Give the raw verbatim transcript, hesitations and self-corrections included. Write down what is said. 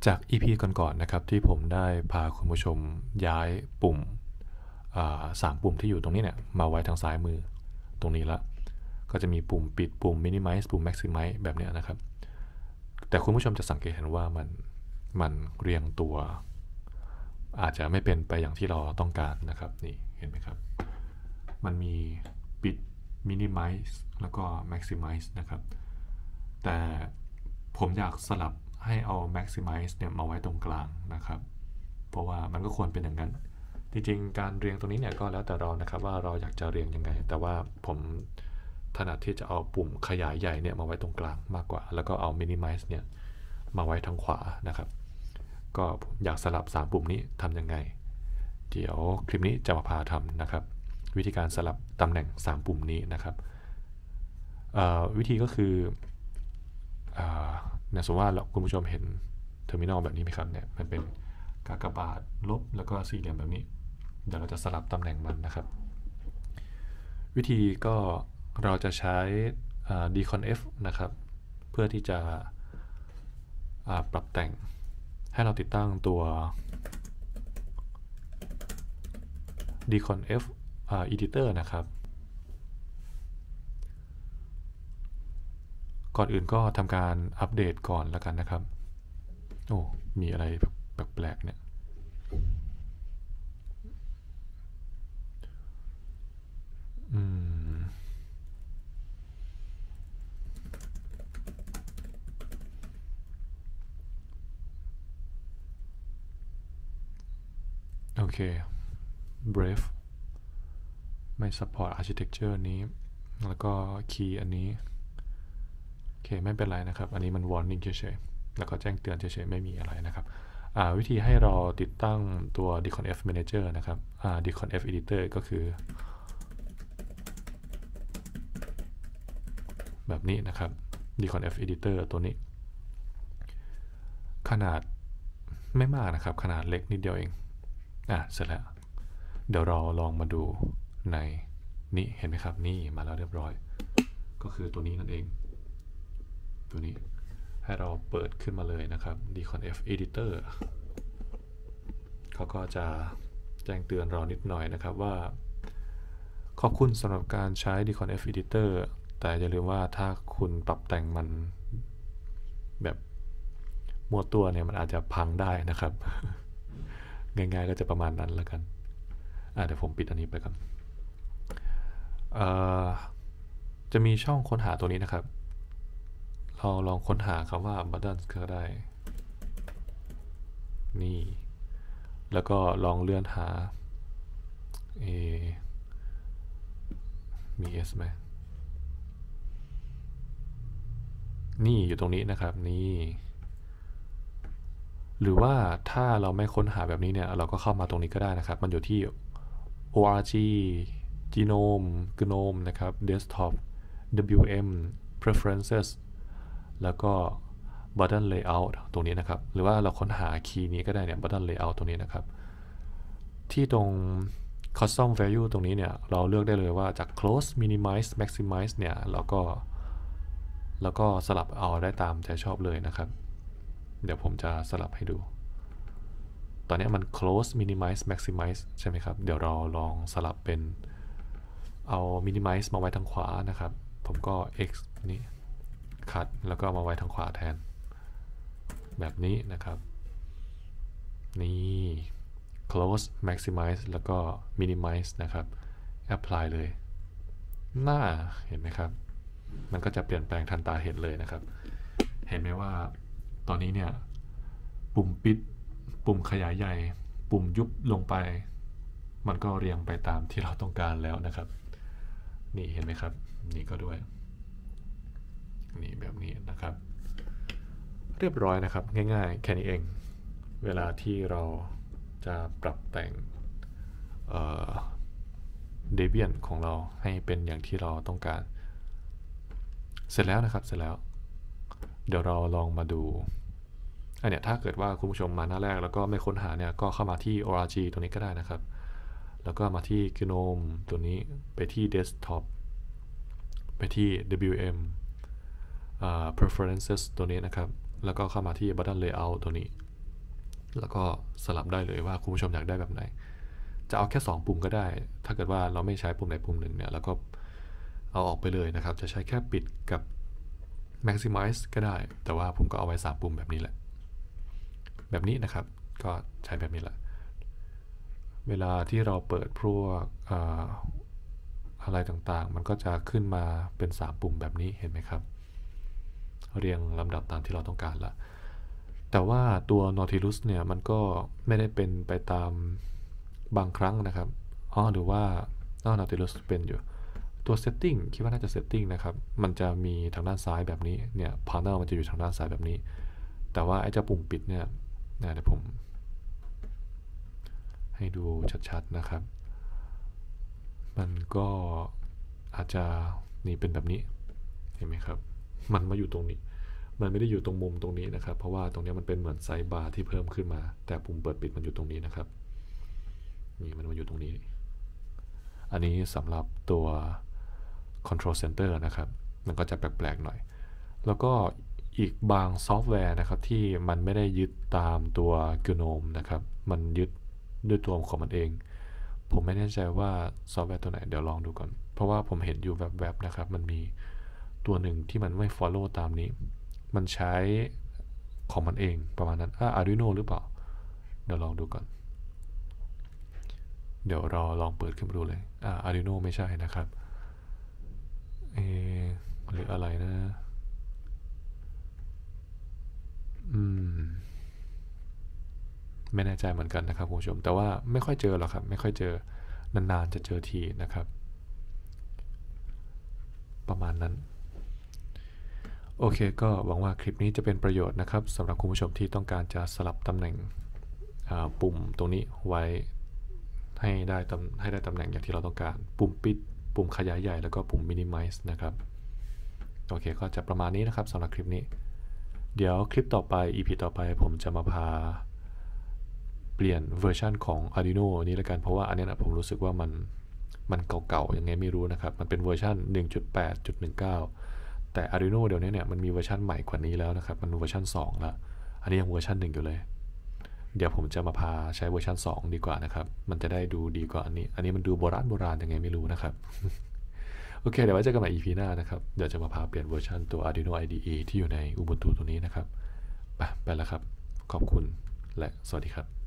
จาก อี พี ก่อนๆนะครับที่ผมได้พาคุณผู้ชมย้ายปุ่มสามปุ่มที่อยู่ตรงนี้เนี่ยมาไว้ทางซ้ายมือตรงนี้ละก็จะมีปุ่มปิดปุ่ม minimize ปุ่ม maximize แบบนี้นะครับแต่คุณผู้ชมจะสังเกตเห็นว่ามันมันเรียงตัวอาจจะไม่เป็นไปอย่างที่เราต้องการนะครับนี่เห็นไหมครับมันมีปิด minimize แล้วก็ maximize นะครับแต่ผมอยากสลับให้เอา maximize เนี่ยมาไว้ตรงกลางนะครับเพราะว่ามันก็ควรเป็นอย่างนั้นจริงๆการเรียงตรงนี้เนี่ยก็แล้วแต่เรานะครับว่าเราอยากจะเรียงยังไงแต่ว่าผมถนัดที่จะเอาปุ่มขยายใหญ่เนี่ยมาไว้ตรงกลางมากกว่าแล้วก็เอา minimize เนี่ยมาไว้ทางขวานะครับก็อยากสลับสามปุ่มนี้ทำยังไงเดี๋ยวคลิปนี้จะมาพาทำนะครับวิธีการสลับตำแหน่งสามปุ่มนี้นะครับวิธีก็คือเนี่ยสมมติว่าคุณผู้ชมเห็นเทอร์มินอลแบบนี้ไหมครับเนี่ยมันเป็นกากบาทลบแล้วก็สี่เหลี่ยมแบบนี้เดี๋ยวเราจะสลับตำแหน่งมันนะครับวิธีก็เราจะใช้ dconf นะครับเพื่อที่จะปรับแต่งให้เราติดตั้งตัว dconf editor นะครับก่อนอื่นก็ทำการอัปเดตก่อนแล้วกันนะครับโอ้มีอะไรแปลกๆเนี่ยอืมโอเค Brave ไม่ support architecture นี้แล้วก็ key อันนี้โอเคไม่เป็นไรนะครับอันนี้มัน warning เฉยๆแล้วก็แจ้งเตือนเฉยๆไม่มีอะไรนะครับวิธีให้เราติดตั้งตัว dconf manager นะครับ dconf editor ก็คือแบบนี้นะครับ dconf editor ตัวนี้ขนาดไม่มากนะครับขนาดเล็กนิดเดียวเองอ่ะเสร็จแล้วเดี๋ยวเราลองมาดูในนี่เห็นไหมครับนี่มาแล้วเรียบร้อยก็คือตัวนี้นั่นเองตัวนี้ให้เราเปิดขึ้นมาเลยนะครับ dconf editor เขาก็จะแจ้งเตือนเรานิดหน่อยนะครับว่าขอบคุณสำหรับการใช้ dconf editor แต่อย่าลืมว่าถ้าคุณปรับแต่งมันแบบมัวตัวเนี่ยมันอาจจะพังได้นะครับ ง่ายๆก็จะประมาณนั้นแล้วกันเดี๋ยวผมปิดอันนี้ไปก่อนจะมีช่องค้นหาตัวนี้นะครับเราลองค้นหาคำว่า buttons ก็ได้นี่แล้วก็ลองเลื่อนหาเอมี S ไหมนี่อยู่ตรงนี้นะครับนี่หรือว่าถ้าเราไม่ค้นหาแบบนี้เนี่ยเราก็เข้ามาตรงนี้ก็ได้นะครับมันอยู่ที่ org genome gnome นะครับ desktop wm preferences แล้วก็ button layout ตรงนี้นะครับหรือว่าเราค้นหาคีย์นี้ก็ได้เนี่ย button layout ตรงนี้นะครับที่ตรง custom value ตรงนี้เนี่ยเราเลือกได้เลยว่าจาก close minimize maximize เนี่ยเราก็แล้วก็สลับเอาได้ตามใจชอบเลยนะครับเดี๋ยวผมจะสลับให้ดูตอนนี้มัน close minimize maximize ใช่ไหมครับเดี๋ยวเราลองสลับเป็นเอา minimize มาไว้ทางขวานะครับผมก็ x นี่คัดแล้วก็มาไว้ทางขวาแทนแบบนี้นะครับนี่ close maximize แล้วก็ minimize นะครับ apply เลยหน้าเห็นไหมครับมันก็จะเปลี่ยนแปลงทันตาเห็นเลยนะครับเห็นไหมว่าตอนนี้เนี่ยปุ่มปิดปุ่มขยายใหญ่ปุ่มยุบลงไปมันก็เรียงไปตามที่เราต้องการแล้วนะครับนี่เห็นไหมครับนี่ก็ด้วยนี่แบบนี้นะครับเรียบร้อยนะครับง่ายๆแค่นี้เองเวลาที่เราจะปรับแต่งเอ่อ Debian ของเราให้เป็นอย่างที่เราต้องการเสร็จแล้วนะครับเสร็จแล้วเดี๋ยวเราลองมาดูอันเนี้ยถ้าเกิดว่าคุณผู้ชมมาหน้าแรกแล้วก็ไม่ค้นหาเนี่ยก็เข้ามาที่ org ตัวนี้ก็ได้นะครับแล้วก็มาที่ gnome ตัวนี้ไปที่ desktop ไปที่ wm preferences ตัวนี้นะครับแล้วก็เข้ามาที่ button layout ตัวนี้แล้วก็สลับได้เลยว่าคุณผู้ชมอยากได้แบบไหนจะเอาแค่สองปุ่มก็ได้ถ้าเกิดว่าเราไม่ใช้ปุ่มใดปุ่มหนึ่งเนี่ยแล้วก็เอาออกไปเลยนะครับจะใช้แค่ปิดกับ maximize ก็ได้แต่ว่าผมก็เอาไว้สามปุ่มแบบนี้แหละแบบนี้นะครับก็ใช้แบบนี้แหละเวลาที่เราเปิดพวกอะไรต่างๆมันก็จะขึ้นมาเป็นสามปุ่มแบบนี้เห็นไหมครับเรียงลำดับตามที่เราต้องการละแต่ว่าตัว Nautilus เนี่ยมันก็ไม่ได้เป็นไปตามบางครั้งนะครับอ๋อหรือว่าอ๋อ Nautilus เป็นอยู่ตัว setting คิดว่าน่าจะ setting นะครับมันจะมีทางด้านซ้ายแบบนี้เนี่ย panel มันจะอยู่ทางด้านซ้ายแบบนี้แต่ว่าไอ้เจ้าปุ่มปิดเนี่ยเดี๋ยวผมให้ดูชัดๆนะครับมันก็อาจจะนี่เป็นแบบนี้เห็นไหมครับมันมาอยู่ตรงนี้มันไม่ได้อยู่ตรงมุมตรงนี้นะครับเพราะว่าตรงนี้มันเป็นเหมือนไซด์บาร์ที่เพิ่มขึ้นมาแต่ปุ่มเปิดปิดมันอยู่ตรงนี้นะครับนี่มันมาอยู่ตรงนี้อันนี้สำหรับตัว control center นะครับมันก็จะแปลกๆหน่อยแล้วก็อีกบางซอฟต์แวร์นะครับที่มันไม่ได้ยึดตามตัว GNOME นะครับมันยึดด้วยตัวของมันเองผมไม่แน่ใจว่าซอฟต์แวร์ตัวไหนเดี๋ยวลองดูก่อนเพราะว่าผมเห็นอยู่แวบๆนะครับมันมีตัวหนึ่งที่มันไม่ follow ตามนี้มันใช้ของมันเองประมาณนั้นอ่ะ Arduino หรือเปล่าเดี๋ยวลองดูก่อนเดี๋ยวเราลองเปิดขึ้นมาดูเลยอ่า Arduino ไม่ใช่นะครับเอหรืออะไรนะอืมไม่แน่ใจเหมือนกันนะครับคุณผู้ชมแต่ว่าไม่ค่อยเจอหรอกครับไม่ค่อยเจอนานๆจะเจอทีนะครับประมาณนั้นโอเคก็หวังว่าคลิปนี้จะเป็นประโยชน์นะครับสำหรับคุณผู้ชมที่ต้องการจะสลับตำแหน่งปุ่มตรงนี้ไว้ให้ได้ตำให้ได้ตำแหน่งอย่างที่เราต้องการปุ่มปิดปุ่มขยายใหญ่แล้วก็ปุ่ม minimize นะครับโอเคก็จะประมาณนี้นะครับสำหรับคลิปนี้เดี๋ยวคลิปต่อไป อี พี ต่อไปผมจะมาพาเปลี่ยนเวอร์ชันของ Arduino นี้ละกันเพราะว่าอันนี้นะผมรู้สึกว่ามันมันเก่าๆยังไงไม่รู้นะครับมันเป็นเวอร์ชัน หนึ่งจุดแปดจุดหนึ่งเก้า แต่ Arduino เดี๋ยวนี้เนี่ยมันมีเวอร์ชันใหม่กว่านี้แล้วนะครับมันเวอร์ชันสองแล้วอันนี้ยังเวอร์ชันหนึ่งอยู่เลยเดี๋ยวผมจะมาพาใช้เวอร์ชันสองดีกว่านะครับมันจะได้ดูดีกว่าอันนี้อันนี้มันดูโบราณโบราณยังไงไม่รู้นะครับโอเคเดี๋ยวไว้เจอกันใหม่ อี พี หน้านะครับเดี๋ยวจะมาพาเปลี่ยนเวอร์ชันตัว Arduino ไอ ดี อี ที่อยู่ใน Ubuntu ตัวนี้นะครับไปไปแล้วครับขอบคุณและสวัสดีครับ